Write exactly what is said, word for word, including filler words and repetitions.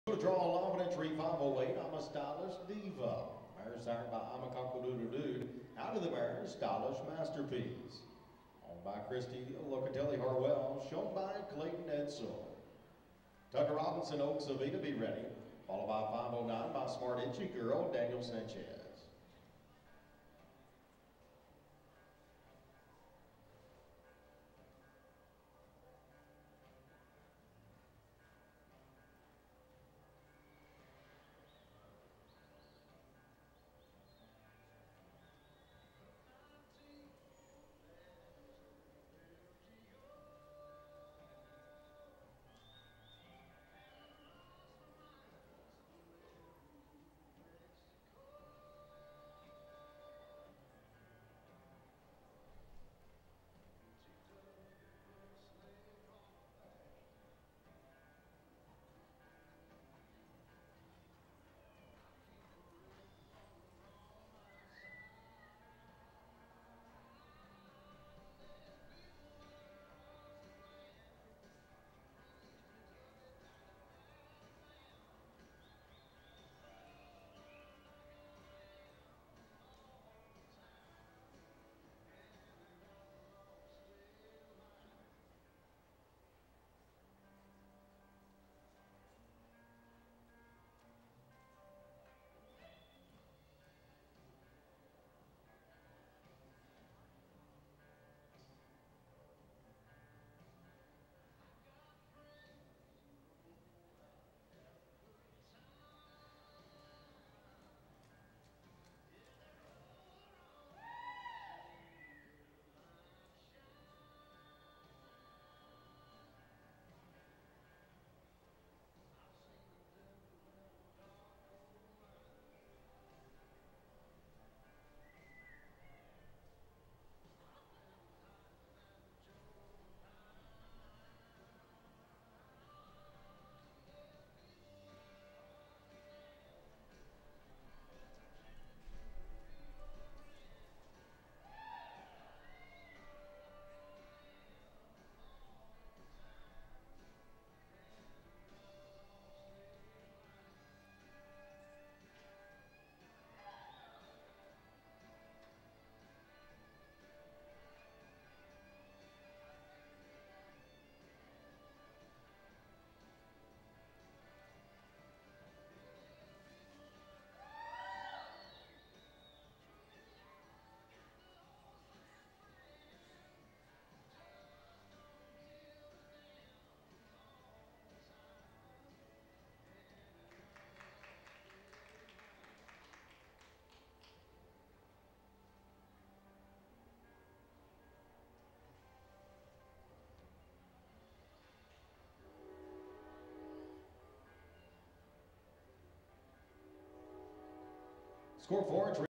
To draw eleven entry five oh eight, Imastylishdiva. Mare sired by Amakakudududu. Out of the mare, Stylish Masterpiece. Owned by Christy Locatelli Harwell. Shown by Clayton Edsall. Tucker Robinson Oaks Avita be ready. Followed by five oh nine by Smart Itchy Girl Daniel Sanchez. Score four entry.